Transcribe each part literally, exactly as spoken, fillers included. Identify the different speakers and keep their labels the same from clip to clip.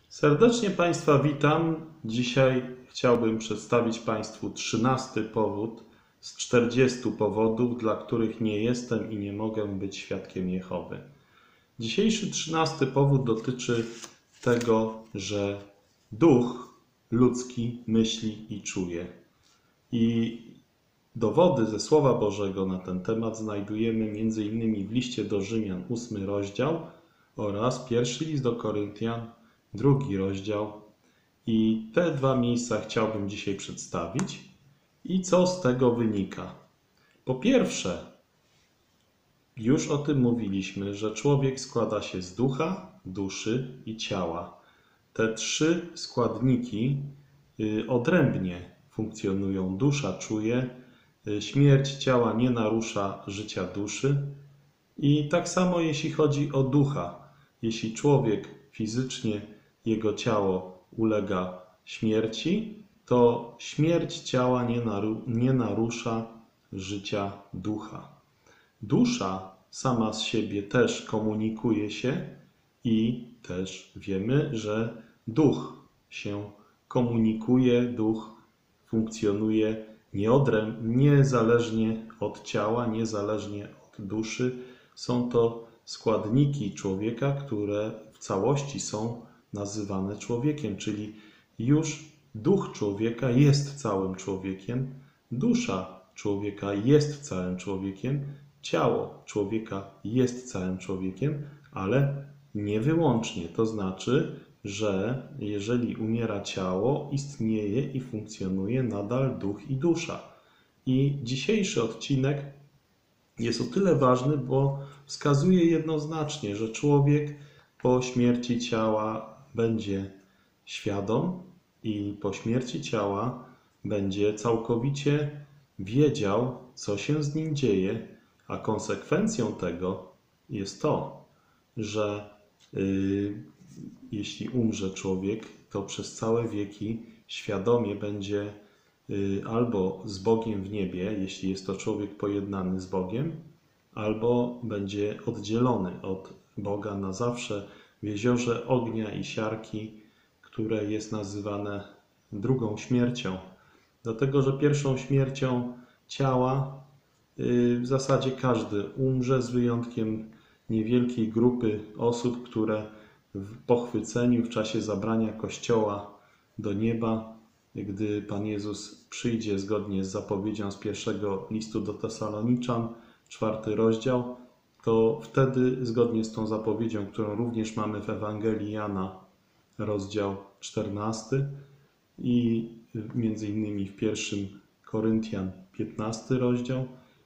Speaker 1: Serdecznie Państwa witam. Dzisiaj chciałbym przedstawić Państwu trzynasty powód z czterdziestu powodów, dla których nie jestem i nie mogę być świadkiem Jehowy. Dzisiejszy trzynasty powód dotyczy tego, że duch ludzki myśli i czuje. I dowody ze Słowa Bożego na ten temat znajdujemy między innymi w liście do Rzymian, ósmy rozdział oraz pierwszy list do Koryntian, drugi rozdział. I te dwa miejsca chciałbym dzisiaj przedstawić. I co z tego wynika? Po pierwsze, już o tym mówiliśmy, że człowiek składa się z ducha, duszy i ciała. Te trzy składniki odrębnie funkcjonują. Dusza czuje, śmierć ciała nie narusza życia duszy. I tak samo jeśli chodzi o ducha. Jeśli człowiek fizycznie, jego ciało ulega śmierci, to śmierć ciała nie, naru nie narusza życia ducha. Dusza sama z siebie też komunikuje się i też wiemy, że duch się komunikuje, duch funkcjonuje niezależnie od ciała, niezależnie od duszy. Są to składniki człowieka, które w całości są nazywane człowiekiem, czyli już duch człowieka jest całym człowiekiem, dusza człowieka jest całym człowiekiem, ciało człowieka jest całym człowiekiem, ale nie wyłącznie. To znaczy, że jeżeli umiera ciało, istnieje i funkcjonuje nadal duch i dusza. I dzisiejszy odcinek jest o tyle ważny, bo wskazuje jednoznacznie, że człowiek po śmierci ciała będzie świadom i po śmierci ciała będzie całkowicie wiedział, co się z nim dzieje, a konsekwencją tego jest to, że yy, jeśli umrze człowiek, to przez całe wieki świadomie będzie yy, albo z Bogiem w niebie, jeśli jest to człowiek pojednany z Bogiem, albo będzie oddzielony od Boga na zawsze w jeziorze ognia i siarki, które jest nazywane drugą śmiercią. Dlatego, że pierwszą śmiercią ciała yy, w zasadzie każdy umrze, z wyjątkiem niewielkiej grupy osób, które w pochwyceniu w czasie zabrania Kościoła do nieba, gdy Pan Jezus przyjdzie zgodnie z zapowiedzią z pierwszego listu do Tesaloniczan, czwarty rozdział, to wtedy zgodnie z tą zapowiedzią, którą również mamy w Ewangelii Jana, rozdział czternasty i między innymi w pierwszym Koryntian, piętnasty rozdział,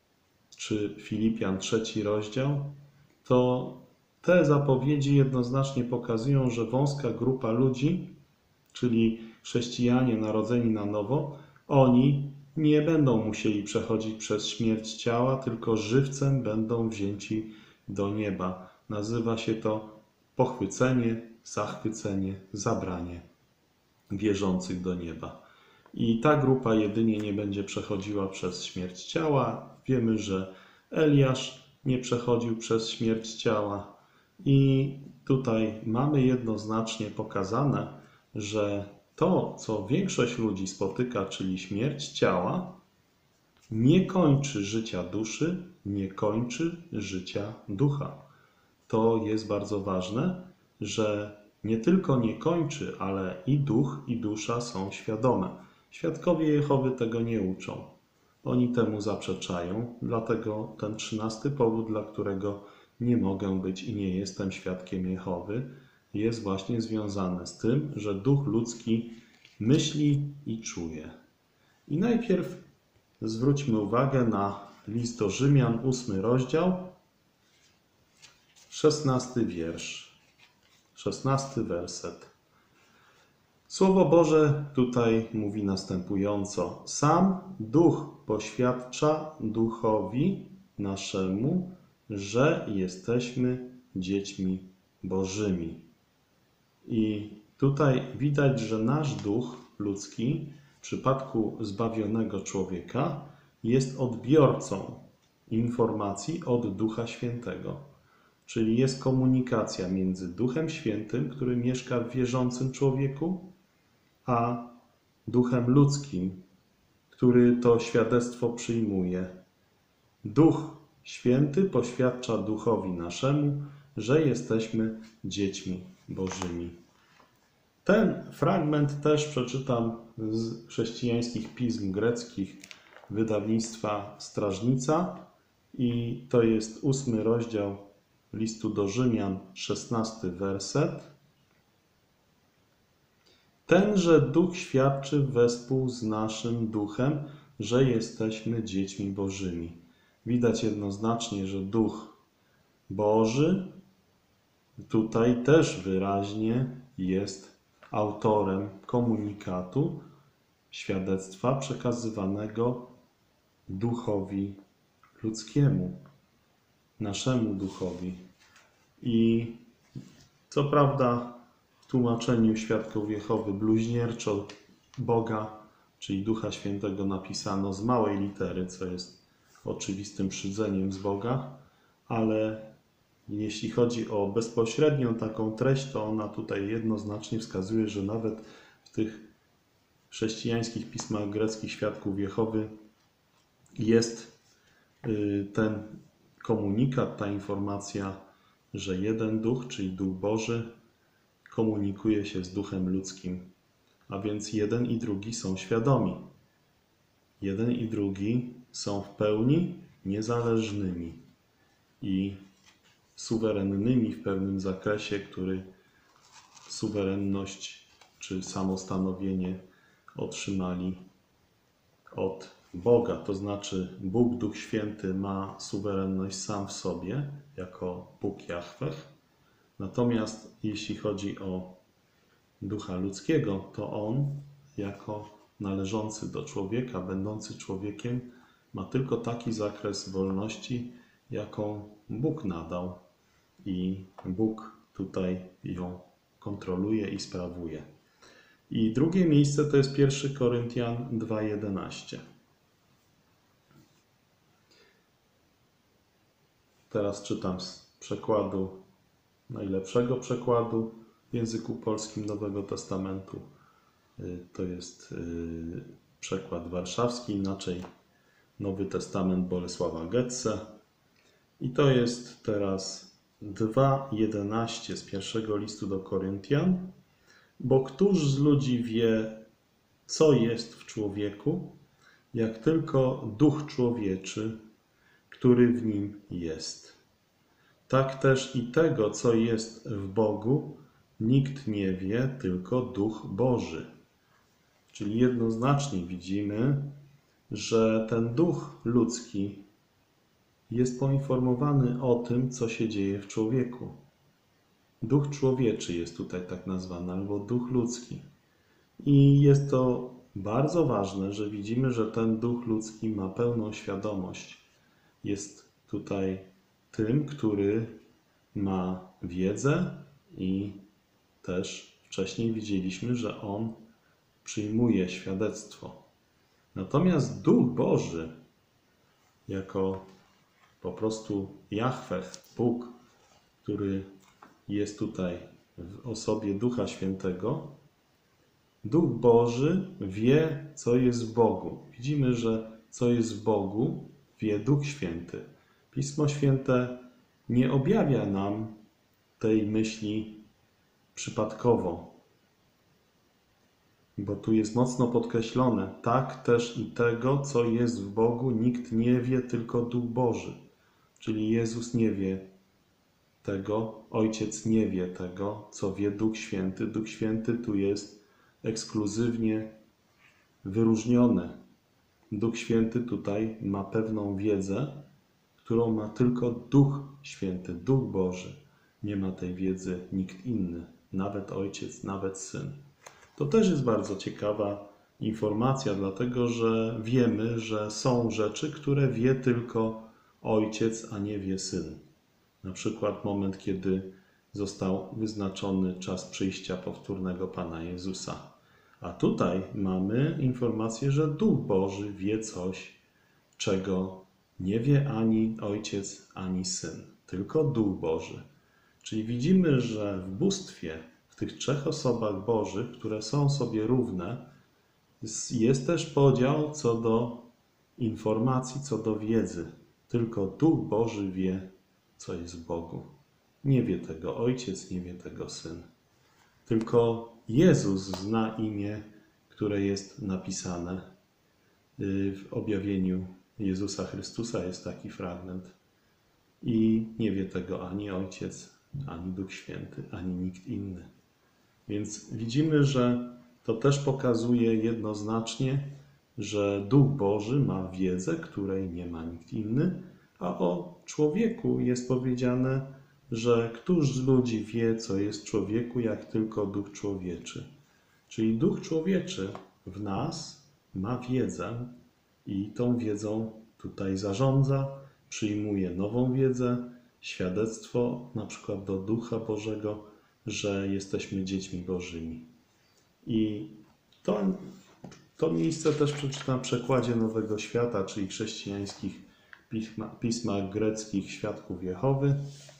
Speaker 1: czy Filipian, trzeci rozdział, to te zapowiedzi jednoznacznie pokazują, że wąska grupa ludzi, czyli chrześcijanie narodzeni na nowo, oni nie będą musieli przechodzić przez śmierć ciała, tylko żywcem będą wzięci do nieba. Nazywa się to pochwycenie, zachwycenie, zabranie wierzących do nieba. I ta grupa jedynie nie będzie przechodziła przez śmierć ciała. Wiemy, że Eliasz nie przechodził przez śmierć ciała. I tutaj mamy jednoznacznie pokazane, że to, co większość ludzi spotyka, czyli śmierć ciała, nie kończy życia duszy, nie kończy życia ducha. To jest bardzo ważne, że nie tylko nie kończy, ale i duch, i dusza są świadome. Świadkowie Jehowy tego nie uczą. Oni temu zaprzeczają, dlatego ten trzynasty powód, dla którego nie mogę być i nie jestem świadkiem Jehowy, jest właśnie związany z tym, że duch ludzki myśli i czuje. I najpierw zwróćmy uwagę na list do Rzymian, ósmy rozdział, szesnasty wiersz, szesnasty werset. Słowo Boże tutaj mówi następująco. Sam duch poświadcza duchowi naszemu, że jesteśmy dziećmi Bożymi. I tutaj widać, że nasz duch ludzki w przypadku zbawionego człowieka jest odbiorcą informacji od Ducha Świętego. Czyli jest komunikacja między Duchem Świętym, który mieszka w wierzącym człowieku, a Duchem ludzkim, który to świadectwo przyjmuje. Duch Święty poświadcza Duchowi naszemu, że jesteśmy dziećmi Bożymi. Ten fragment też przeczytam z chrześcijańskich pism greckich wydawnictwa Strażnica i to jest ósmy rozdział listu do Rzymian, szesnasty werset. Tenże Duch świadczy wespół z naszym duchem, że jesteśmy dziećmi Bożymi. Widać jednoznacznie, że Duch Boży tutaj też wyraźnie jest autorem komunikatu, świadectwa przekazywanego duchowi ludzkiemu, naszemu duchowi. I co prawda w tłumaczeniu Świadków Jehowy bluźnierczo Boga, czyli Ducha Świętego, napisano z małej litery, co jest oczywistym szydzeniem z Boga, ale jeśli chodzi o bezpośrednią taką treść, to ona tutaj jednoznacznie wskazuje, że nawet w tych chrześcijańskich pismach greckich Świadków Jehowy jest ten komunikat, ta informacja, że jeden duch, czyli Duch Boży, komunikuje się z duchem ludzkim. A więc jeden i drugi są świadomi. Jeden i drugi są w pełni niezależnymi i suwerennymi w pewnym zakresie, który suwerenność czy samostanowienie otrzymali od Boga. To znaczy Bóg, Duch Święty ma suwerenność sam w sobie, jako Bóg Jahweh. Natomiast jeśli chodzi o ducha ludzkiego, to on jako należący do człowieka, będący człowiekiem, ma tylko taki zakres wolności, jaką Bóg nadał. I Bóg tutaj ją kontroluje i sprawuje. I drugie miejsce to jest pierwszy Koryntian dwa jedenaście. Teraz czytam z przekładu, najlepszego przekładu w języku polskim Nowego Testamentu. To jest przekład warszawski, inaczej Nowy Testament Bolesława Getze. I to jest teraz dwa jedenaście z pierwszego listu do Koryntian. Bo któż z ludzi wie, co jest w człowieku, jak tylko duch człowieczy, który w nim jest. Tak też i tego, co jest w Bogu, nikt nie wie, tylko Duch Boży. Czyli jednoznacznie widzimy, że ten duch ludzki jest poinformowany o tym, co się dzieje w człowieku. Duch człowieczy jest tutaj tak nazwany, albo duch ludzki. I jest to bardzo ważne, że widzimy, że ten duch ludzki ma pełną świadomość. Jest tutaj tym, który ma wiedzę i też wcześniej widzieliśmy, że on przyjmuje świadectwo. Natomiast Duch Boży, jako po prostu Jahweh, Bóg, który jest tutaj w osobie Ducha Świętego, Duch Boży wie, co jest w Bogu. Widzimy, że co jest w Bogu, wie Duch Święty. Pismo Święte nie objawia nam tej myśli przypadkowo, bo tu jest mocno podkreślone, tak też i tego, co jest w Bogu, nikt nie wie, tylko Duch Boży. Czyli Jezus nie wie tego, Ojciec nie wie tego, co wie Duch Święty. Duch Święty tu jest ekskluzywnie wyróżniony. Duch Święty tutaj ma pewną wiedzę, którą ma tylko Duch Święty, Duch Boży. Nie ma tej wiedzy nikt inny, nawet Ojciec, nawet Syn. To też jest bardzo ciekawa informacja, dlatego że wiemy, że są rzeczy, które wie tylko Ojciec, a nie wie Syn. Na przykład moment, kiedy został wyznaczony czas przyjścia powtórnego Pana Jezusa. A tutaj mamy informację, że Duch Boży wie coś, czego nie wie ani Ojciec, ani Syn. tylko Duch Boży. Czyli widzimy, że w bóstwie, w tych trzech osobach Bożych, które są sobie równe, jest też podział co do informacji, co do wiedzy. Tylko Duch Boży wie, co jest w Bogu. Nie wie tego Ojciec, nie wie tego Syn. Tylko Jezus zna imię, które jest napisane w objawieniu Jezusa Chrystusa. Jest taki fragment. I nie wie tego ani Ojciec, ani Duch Święty, ani nikt inny. Więc widzimy, że to też pokazuje jednoznacznie, że Duch Boży ma wiedzę, której nie ma nikt inny, a o człowieku jest powiedziane, że któż z ludzi wie, co jest człowieku, jak tylko Duch Człowieczy. Czyli Duch Człowieczy w nas ma wiedzę i tą wiedzą tutaj zarządza, przyjmuje nową wiedzę, świadectwo na przykład do Ducha Bożego, że jesteśmy dziećmi Bożymi. I to, to miejsce też przeczytam w przekładzie Nowego Świata, czyli chrześcijańskich pisma, pismach greckich Świadków Jehowy.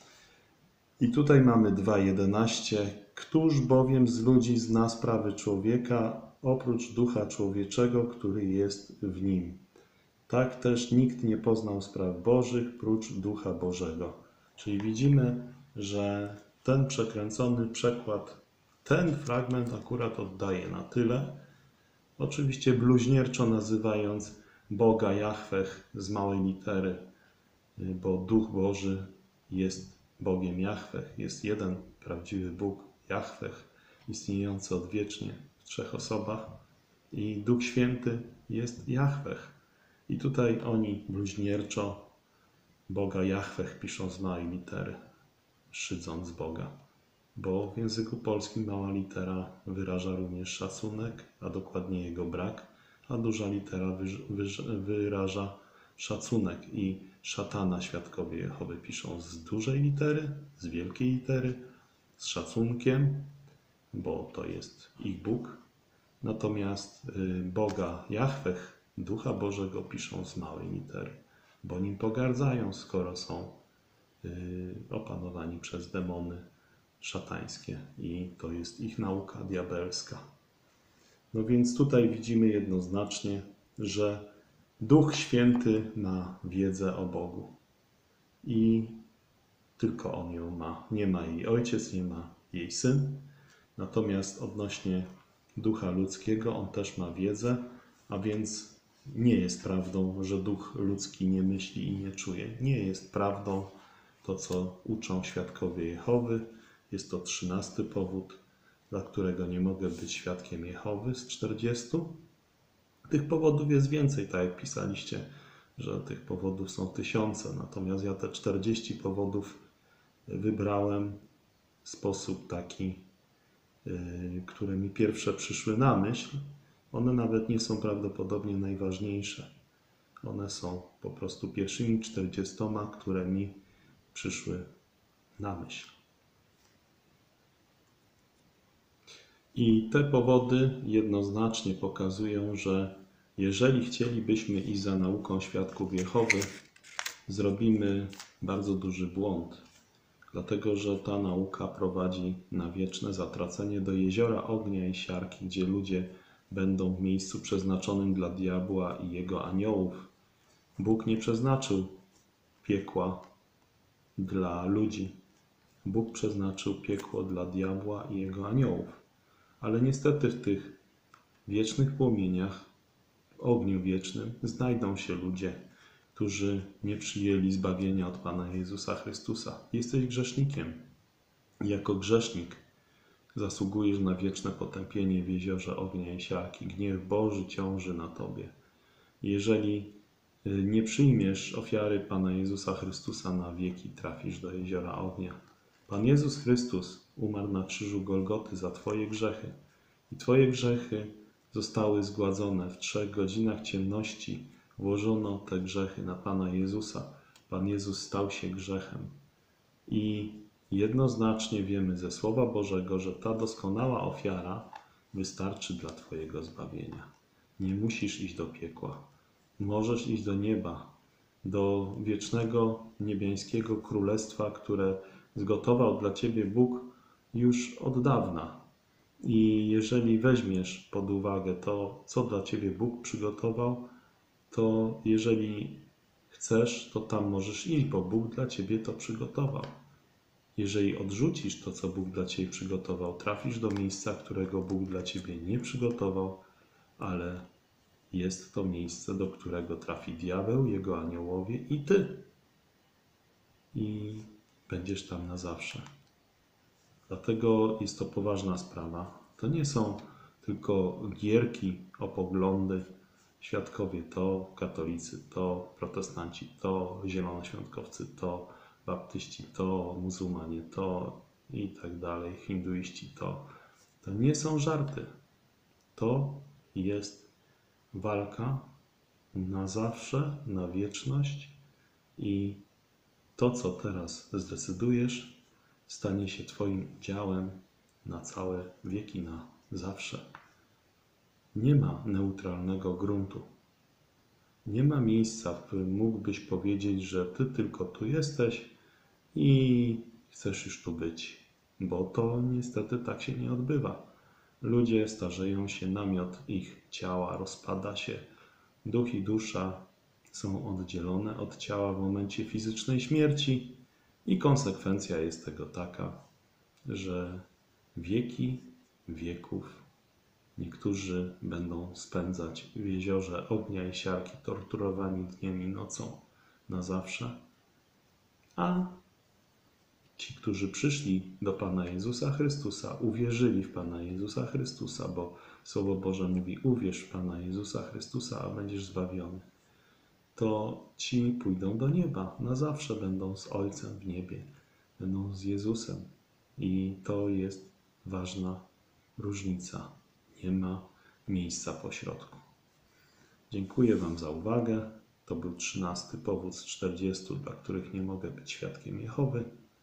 Speaker 1: I tutaj mamy dwa jedenaście. Któż bowiem z ludzi zna sprawy człowieka, oprócz Ducha Człowieczego, który jest w nim? Tak też nikt nie poznał spraw Bożych, prócz Ducha Bożego. Czyli widzimy, że ten przekręcony przekład, ten fragment akurat oddaje na tyle, oczywiście bluźnierczo nazywając Boga Jahweh z małej litery, bo Duch Boży jest Bogiem Jahweh, jest jeden prawdziwy Bóg, Jahweh, istniejący odwiecznie w trzech osobach i Duch Święty jest Jahweh. I tutaj oni bluźnierczo Boga Jahweh piszą z małej litery, szydząc Boga. Bo w języku polskim mała litera wyraża również szacunek, a dokładnie jego brak, a duża litera wyraża szacunek. I szatana Świadkowie Jehowy piszą z dużej litery, z wielkiej litery, z szacunkiem, bo to jest ich Bóg. Natomiast Boga Jahweh, Ducha Bożego piszą z małej litery, bo nim pogardzają, skoro są opanowani przez demony szatańskie i to jest ich nauka diabelska. No więc tutaj widzimy jednoznacznie, że Duch Święty ma wiedzę o Bogu i tylko On ją ma. Nie ma jej Ojciec, nie ma jej Syn. Natomiast odnośnie Ducha Ludzkiego On też ma wiedzę, a więc nie jest prawdą, że Duch Ludzki nie myśli i nie czuje. Nie jest prawdą to, co uczą Świadkowie Jehowy. Jest to trzynasty powód, dla którego nie mogę być świadkiem Jehowy z czterdziestu. Tych powodów jest więcej, tak jak pisaliście, że tych powodów są tysiące. Natomiast ja te czterdzieści powodów wybrałem w sposób taki, yy, które mi pierwsze przyszły na myśl. One nawet nie są prawdopodobnie najważniejsze. One są po prostu pierwszymi czterdziestoma, które mi przyszły na myśl. I te powody jednoznacznie pokazują, że jeżeli chcielibyśmy iść za nauką Świadków Jehowy, zrobimy bardzo duży błąd, dlatego że ta nauka prowadzi na wieczne zatracenie do jeziora ognia i siarki, gdzie ludzie będą w miejscu przeznaczonym dla diabła i jego aniołów. Bóg nie przeznaczył piekła dla ludzi. Bóg przeznaczył piekło dla diabła i jego aniołów. Ale niestety w tych wiecznych płomieniach, w ogniu wiecznym znajdą się ludzie, którzy nie przyjęli zbawienia od Pana Jezusa Chrystusa. Jesteś grzesznikiem. Jako grzesznik zasługujesz na wieczne potępienie w jeziorze ognia i siarki. Gniew Boży ciąży na tobie. Jeżeli nie przyjmiesz ofiary Pana Jezusa Chrystusa, na wieki trafisz do jeziora ognia. Pan Jezus Chrystus umarł na krzyżu Golgoty za twoje grzechy i twoje grzechy zostały zgładzone. W trzech godzinach ciemności włożono te grzechy na Pana Jezusa. Pan Jezus stał się grzechem. I jednoznacznie wiemy ze Słowa Bożego, że ta doskonała ofiara wystarczy dla twojego zbawienia. Nie musisz iść do piekła. Możesz iść do nieba, do wiecznego niebiańskiego królestwa, które zgotował dla ciebie Bóg już od dawna. I jeżeli weźmiesz pod uwagę to, co dla ciebie Bóg przygotował, to jeżeli chcesz, to tam możesz iść, bo Bóg dla ciebie to przygotował. Jeżeli odrzucisz to, co Bóg dla ciebie przygotował, trafisz do miejsca, którego Bóg dla ciebie nie przygotował, ale jest to miejsce, do którego trafi diabeł, jego aniołowie i ty. I będziesz tam na zawsze. Dlatego jest to poważna sprawa. To nie są tylko gierki o poglądy. Świadkowie to katolicy, to protestanci, to zielonoświątkowcy, to baptyści, to muzułmanie, to i tak dalej, hinduiści, to. To nie są żarty. To jest walka na zawsze, na wieczność i to, co teraz zdecydujesz, stanie się Twoim udziałem na całe wieki, na zawsze. Nie ma neutralnego gruntu. Nie ma miejsca, w którym mógłbyś powiedzieć, że Ty tylko tu jesteś i chcesz już tu być, bo to niestety tak się nie odbywa. Ludzie starzeją się, namiot ich ciała rozpada się, duch i dusza są oddzielone od ciała w momencie fizycznej śmierci i konsekwencja jest tego taka, że wieki wieków niektórzy będą spędzać w jeziorze ognia i siarki, torturowani dniem i nocą na zawsze, a ci, którzy przyszli do Pana Jezusa Chrystusa, uwierzyli w Pana Jezusa Chrystusa, bo Słowo Boże mówi: uwierz w Pana Jezusa Chrystusa, a będziesz zbawiony, to ci pójdą do nieba, na zawsze będą z Ojcem w niebie, będą z Jezusem. I to jest ważna różnica. Nie ma miejsca pośrodku. Dziękuję Wam za uwagę. To był trzynasty powód z czterdziestu, dla których nie mogę być świadkiem Jehowy.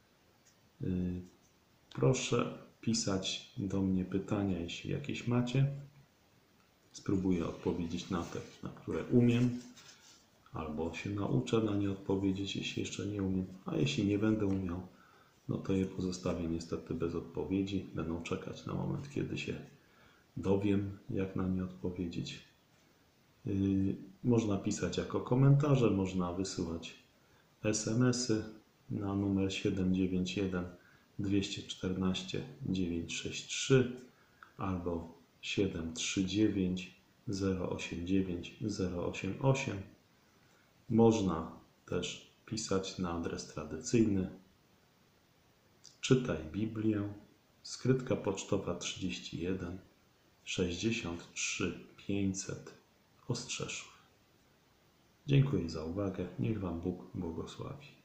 Speaker 1: Proszę pisać do mnie pytania, jeśli jakieś macie. Spróbuję odpowiedzieć na te, na które umiem, albo się nauczę na nie odpowiedzieć, jeśli jeszcze nie umiem. A jeśli nie będę umiał, no to je pozostawię niestety bez odpowiedzi. Będą czekać na moment, kiedy się dowiem, jak na nie odpowiedzieć. Yy, można pisać jako komentarze, można wysyłać es em esy na numer siedem dziewięć jeden dwa cztery dziewięć sześć trzy albo siedem trzy dziewięć zero osiem dziewięć zero osiem osiem. Można też pisać na adres tradycyjny Czytaj Biblię, skrytka pocztowa trzydzieści jeden sześćdziesiąt trzy pięćset Ostrzeszów. Dziękuję za uwagę. Niech Wam Bóg błogosławi.